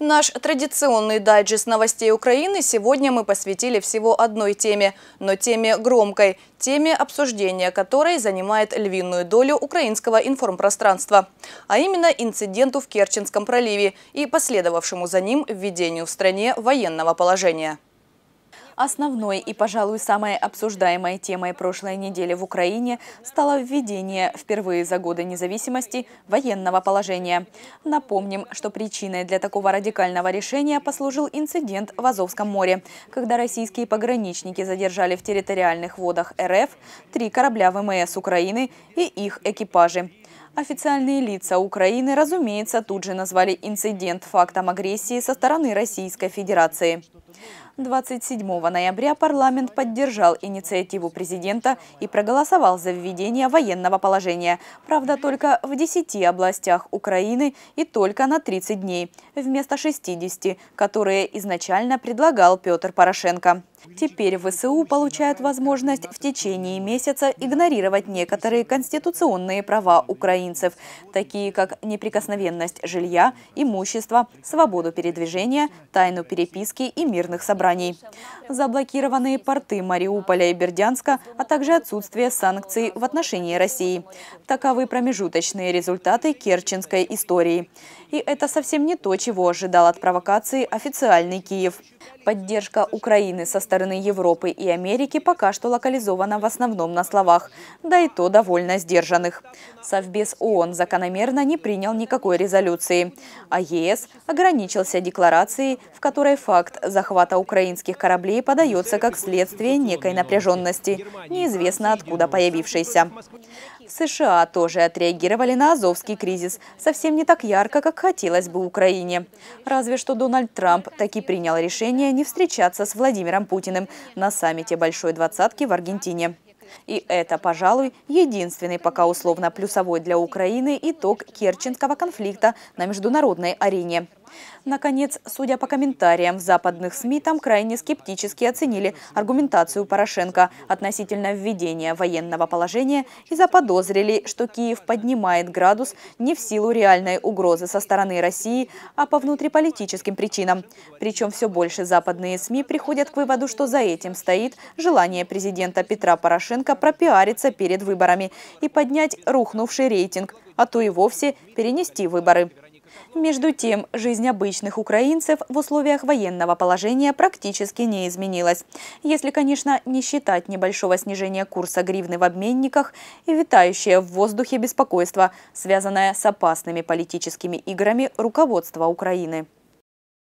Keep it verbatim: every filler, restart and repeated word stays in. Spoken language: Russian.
Наш традиционный дайджест новостей Украины сегодня мы посвятили всего одной теме, но теме громкой, теме обсуждения которой занимает львиную долю украинского информпространства, а именно инциденту в Керченском проливе и последовавшему за ним введению в стране военного положения. Основной и, пожалуй, самой обсуждаемой темой прошлой недели в Украине стало введение впервые за годы независимости военного положения. Напомним, что причиной для такого радикального решения послужил инцидент в Азовском море, когда российские пограничники задержали в территориальных водах РФ три корабля ВМС Украины и их экипажи. Официальные лица Украины, разумеется, тут же назвали инцидент фактом агрессии со стороны Российской Федерации. двадцать седьмого ноября парламент поддержал инициативу президента и проголосовал за введение военного положения. Правда, только в десяти областях Украины и только на тридцать дней, вместо шестидесяти, которые изначально предлагал Петр Порошенко. Теперь ВСУ получают возможность в течение месяца игнорировать некоторые конституционные права украинцев, такие как неприкосновенность жилья, имущества, свободу передвижения, тайну переписки и мирных собраний. Заблокированные порты Мариуполя и Бердянска, а также отсутствие санкций в отношении России. Таковы промежуточные результаты керченской истории. И это совсем не то, чего ожидал от провокации официальный Киев. Поддержка Украины со стороны Европы и Америки пока что локализована в основном на словах, да и то довольно сдержанных. Совбез ООН закономерно не принял никакой резолюции, а ЕС ограничился декларацией, в которой факт захвата украинских кораблей подается как следствие некой напряженности, неизвестно откуда появившейся. В США тоже отреагировали на азовский кризис, совсем не так ярко, как хотелось бы Украине. Разве что Дональд Трамп таки принял решение не встречаться с Владимиром Путиным на саммите Большой Двадцатки в Аргентине. И это, пожалуй, единственный пока условно плюсовой для Украины итог керченского конфликта на международной арене. Наконец, судя по комментариям в западных СМИ, там крайне скептически оценили аргументацию Порошенко относительно введения военного положения и заподозрили, что Киев поднимает градус не в силу реальной угрозы со стороны России, а по внутриполитическим причинам. Причем все больше западные СМИ приходят к выводу, что за этим стоит желание президента Петра Порошенко пропиариться перед выборами и поднять рухнувший рейтинг, а то и вовсе перенести выборы. Между тем, жизнь обычных украинцев в условиях военного положения практически не изменилась. Если, конечно, не считать небольшого снижения курса гривны в обменниках и витающее в воздухе беспокойство, связанное с опасными политическими играми руководства Украины.